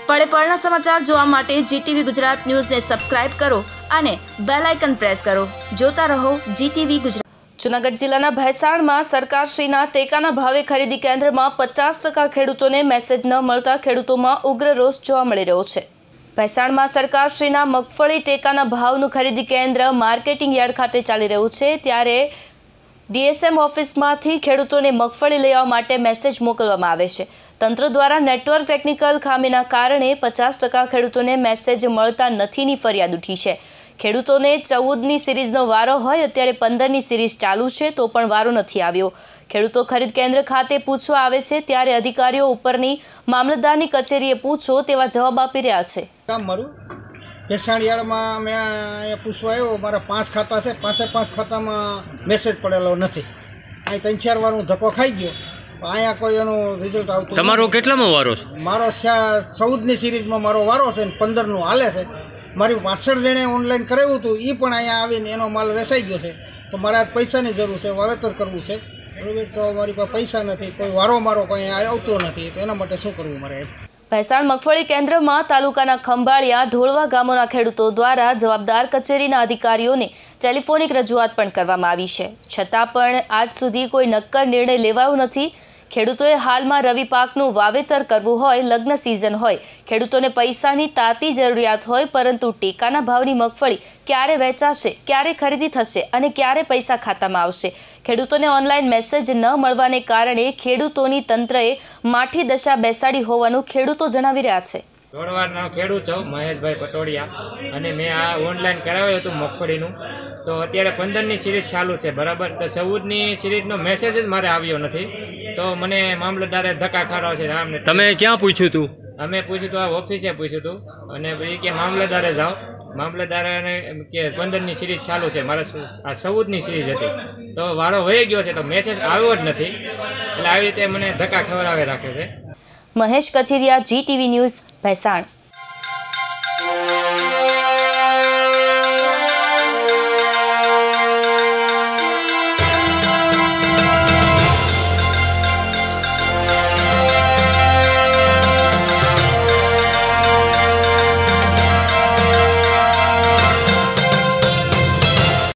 પળે પળના સમાચાર જોવા માટે જીટીવી ગુજરાત ન્યૂઝને સબસ્ક્રાઇબ કરો અને બેલ આઇકન પ્રેસ કરો. જોતા રહો જીટીવી ગુજરાત. જૂનાગઢ જિલ્લાના ભેસાણમાં સરકારશ્રીના ટેકાના ભાવે ખરીદી કેન્દ્રમાં 50% ખેડૂતોને મેસેજ ન મળતા ખેડૂતોમાં ઉગ્ર રોષ જોવા મળી રહ્યો છે. ભેસાણમાં સરકારશ્રીના મગફળી ટેકાના ભાવનું ખરીદી કેન્દ્ર માર્કેટિંગ યાર્ડ ખાતે ચાલી રહ્યું છે, ત્યારે ડીએસએમ ઓફિસમાંથી ખેડૂતોને મગફળી લઈ આવવા માટે મેસેજ મોકલવામાં આવે છે. તંત્ર દ્વારા નેટવર્ક ટેકનિકલ ખામીના કારણે 50% ખેડૂતોને મેસેજ મળતા નથીની ફરિયાદ ઉઠી છે. ખેડૂતોને 14ની સિરીઝનો વારો હોય, અત્યારે 15ની સિરીઝ ચાલુ છે તો પણ વારો નથી આવ્યો. ખેડૂતો ખરીદ કેન્દ્ર ખાતે પૂછવા આવે છે ત્યારે અધિકારીઓ ઉપરની મામલતદારની કચેરીએ પૂછો તેવા જવાબ આપી રહ્યા છે. ભેસાણ યાર્ડમાં મેં અહીંયા પૂછવા આવ્યો, મારા 5 ખાતા છે, 5 ખાતામાં મેસેજ પડેલો નથી. અહીં 3-4 વાર હું ધક્કો ખાઈ ગયો, અહીંયા કોઈ એનું રિઝલ્ટ આવતું. તમારો કેટલામાં વારો છે? મારો 14ની સિરીઝમાં મારો વારો છે ને 15નું હાલે છે. મારી 65 જણે ઓનલાઈન કરાવ્યું હતું, એ પણ અહીંયા આવીને એનો માલ વેચાઈ ગયો છે. તો મારે પૈસાની જરૂર છે, વાવેતર કરવું છે, બરાબર. તો મારી પાસે પૈસા નથી, કોઈ વારો મારો કોઈ આવતો નથી, તો એના માટે શું કરવું મારે? ભેસાણ મગફળી કેન્દ્રમાં તાલુકાના ખંભાળિયા, ઢોળવા ગામોના ખેડૂતો દ્વારા જવાબદાર કચેરીના અધિકારીઓને ટેલિફોનિક રજૂઆત પણ કરવામાં આવી છે, છતાં પણ આજ સુધી કોઈ નક્કર નિર્ણય લેવાયો નથી. ખેડૂતોએ હાલમાં રવિ પાકનું વાવેતર કરવું હોય, લગ્ન સિઝન હોય, ખેડૂતોને પૈસાની તાતી જરૂરિયાત હોય, પરંતુ ટેકાના ભાવની મગફળી ક્યારે વેચાશે, ક્યારે ખરીદી થશે અને ક્યારે પૈસા ખાતામાં આવશે? ખેડૂતોને ઓનલાઈન મેસેજ ન મળવાને કારણે ખેડૂતોની તંત્રએ માઠી દશા બેસાડી હોવાનું ખેડૂતો જણાવી રહ્યા છે. ઢોળવાનો ખેડૂત છું, મહેશભાઈ પટોડિયા, અને મેં આ ઓનલાઈન કરાવ્યું હતું મગફળીનું. તો અત્યારે 15ની સિરીઝ ચાલુ છે, બરાબર. તો 14ની સિરીઝનો મેસેજ જ મારે આવ્યો નથી. તો મને મામલતદારે ધક્કા ખારાવ છે. તમે ક્યાં પૂછ્યું હતું? અમે પૂછ્યું હતું, આ ઓફિસે પૂછ્યું હતું, અને પછી કે મામલતદારે જાઓ. મામલતદારે કે 15ની સિરીઝ ચાલુ છે, મારે આ 14ની સિરીઝ હતી. તો વારો વહી ગયો છે, તો મેસેજ આવ્યો જ નથી. એટલે આવી રીતે મને ધક્કા ખવડાવી રાખે છે. Mahesh Kathiriya, GTV news, Bhesan.